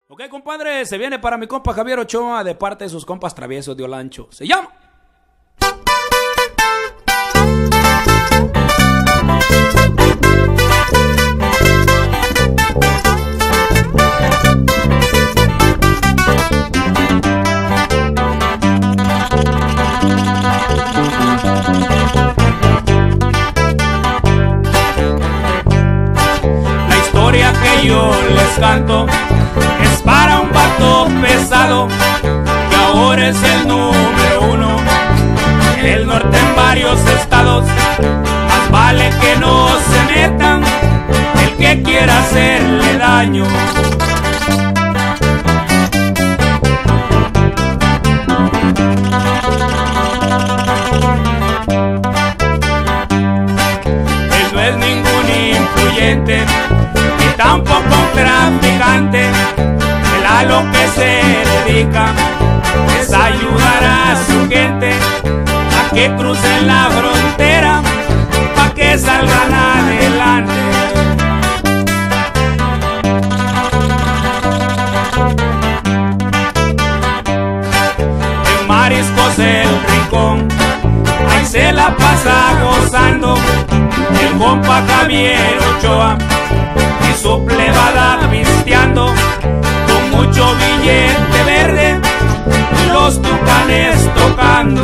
Ok, compadre, se viene para mi compa Javier Ochoa de parte de sus compas traviesos de Olancho. Se llama la historia que yo les canto. Es para un vato pesado que ahora es el número uno en el norte en varios estados. Más vale que no se metan el que quiera hacerle daño. Él no es ningún influyente ni tampoco un traficante. Él a lo que se dedica es ayudar a su gente a que crucen la frontera, pa' que salgan adelante. En Mariscos el Rincón, ahí se la pasa gozando el compa Javier Ochoa y su plebada pisteando con mucho billete verde y los tucanes tocando.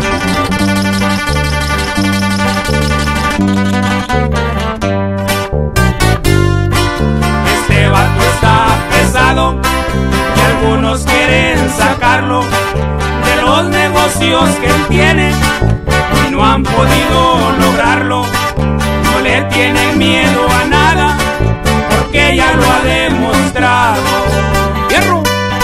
Este vato está pesado y algunos quieren sacarlo de los negocios que él tiene y no han podido lograrlo. No le tienen miedo a nada porque ya lo ha demostrado. ¡Fierro!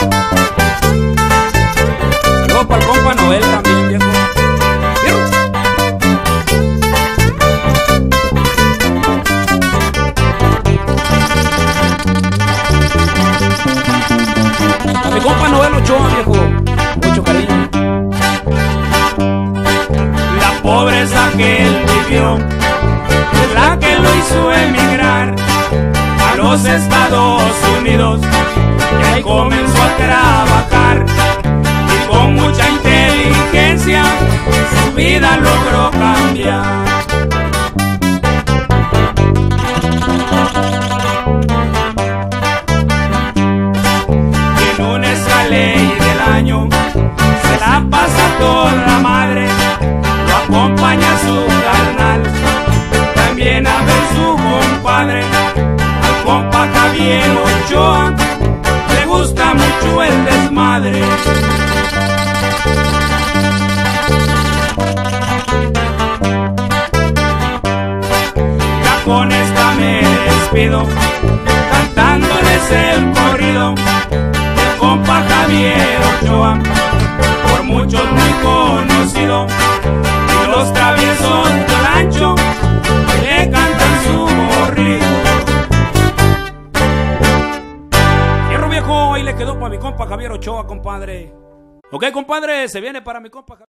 Saludos para el compa Noel también, viejo. ¡Fierro! A mi compa Noel Ochoa, viejo, mucho cariño. La pobreza que él vivió es la que lo hizo emigrar a los Estados Unidos, y ahí comenzó a trabajar y con mucha inteligencia su vida logró cambiar. En un ley del año se la pasa toda la madre, lo acompaña su carnal, también a ver su compadre. Al compa Javier Ochoa le gusta mucho el desmadre. Ya con esta me despido, cantándoles el corrido del compa Javier Ochoa, por muchos muy conocido, y los traviesos de Olancho le cantan su corrido. Fierro, viejo, ahí le quedó para mi compa Javier Ochoa, compadre. Ok, compadre, se viene para mi compa Javier.